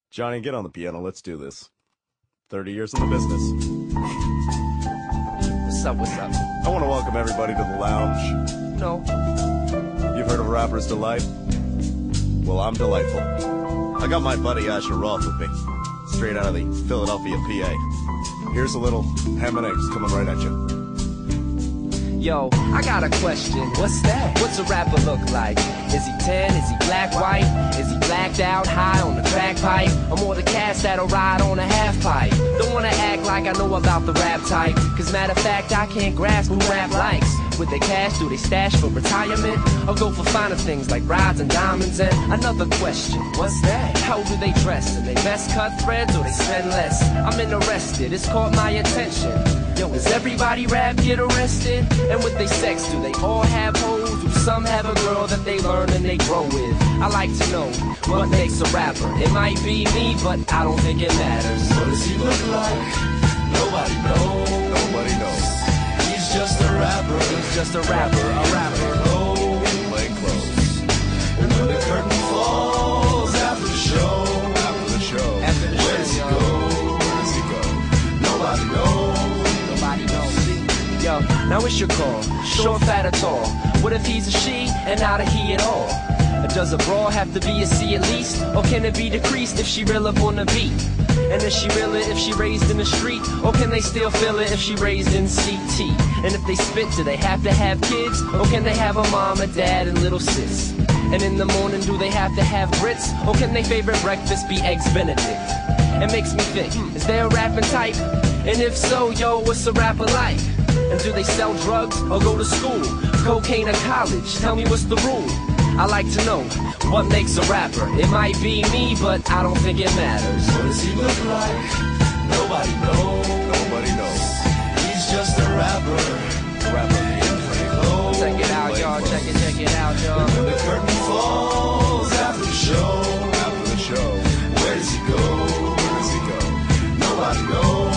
Johnny, get on the piano. Let's do this. 30 years in the business. What's up, what's up? I want to welcome everybody to the lounge. No. You've heard of Rapper's Delight? Well, I'm delightful. I got my buddy Roth with me, straight out of the Philadelphia, PA. Here's a little ham and eggs coming right at you. Yo, I got a question. What's that? What's a rapper look like? Is he tan? Is he black, white? Is he blacked out, high on the crack pipe? Or more the cast that'll ride on a half pipe? Don't wanna act like I know about the rap type, cause matter of fact, I can't grasp who rap likes. With their cash, do they stash for retirement? Or go for finer things like rides and diamonds? And another question, what's that? How do they dress? And they best cut threads or they spend less? I'm interested, it's caught my attention. Yo, does everybody rap get arrested? And with they sex, do they all have hoes? Do some have a girl that they learn and they grow with? I like to know what makes a rapper. It might be me, but I don't think it matters. What does he look like? Nobody knows. Nobody knows. He's just a rapper. He's just a rapper, a rapper. In plain clothes. And when the curtain falls after the show, where does he go? Where does he go? Nobody knows. Nobody knows. Yo, now it's your call. Short, fat, or tall? What if he's a she and not a he at all? Does a bra have to be a C at least? Or can it be decreased if she real up on the beat? And is she real it if she raised in the street? Or can they still feel it if she raised in CT? And if they spit, do they have to have kids? Or can they have a mom, a dad, and little sis? And in the morning, do they have to have grits? Or can their favorite breakfast be Eggs Benedict? It makes me think, is there a rapping type? And if so, yo, what's a rapper like? And do they sell drugs or go to school? Cocaine or college? Tell me what's the rule? I like to know what makes a rapper. It might be me, but I don't think it matters. What does he look like? Nobody knows. Nobody knows. He's just a rapper. In plain clothes. Check it out, y'all. Check it out, y'all. When the curtain falls after the show, where does he go? Where does he go? Nobody knows.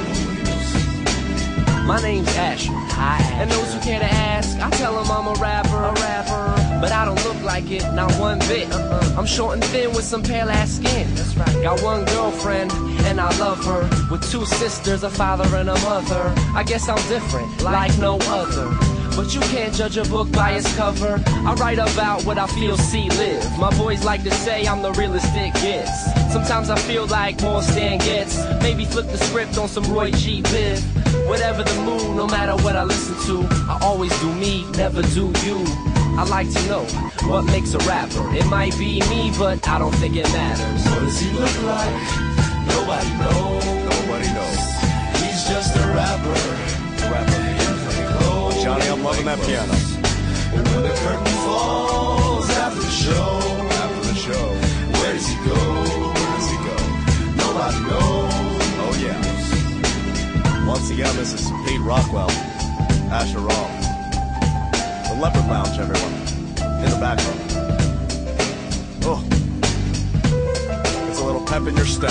My name's Asher. Hi, Asher. And those who care to ask, I tell them I'm a rapper. But I don't look like it, not one bit. I'm short and thin with some pale ass skin. That's right. Got one girlfriend, and I love her. With two sisters, a father and a mother. I guess I'm different, like no other. But you can't judge a book by its cover. I write about what I feel, see, live. My boys like to say I'm the realest it gets. Sometimes I feel like more Stan gets. Maybe flip the script on some Roy G. Biv. Whatever the mood, no matter what I listen to, I always do me, never do you. I like to know what makes a rapper. It might be me, but I don't think it matters. What does he look like? Nobody knows. Nobody knows. He's just a rapper. In plain clothes. Johnny, I'm loving that piano. And when the curtain falls after the show, where does he go? Where does he go? Nobody knows. Oh yeah. Once again, this is Pete Rockwell, Asher Roth. The Leopard Lounge, everyone. In the background. Oh. It's a little pep in your step.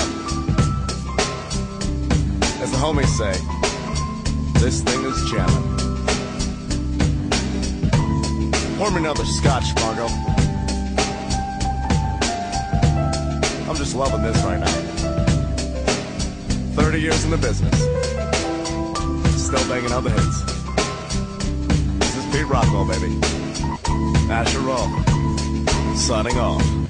As the homies say, this thing is jamming. Pour me another scotch, Margot. I'm just loving this right now. 30 years in the business. Still banging out the hits. This is Pete Rockwell, baby. Asher Roth, signing off.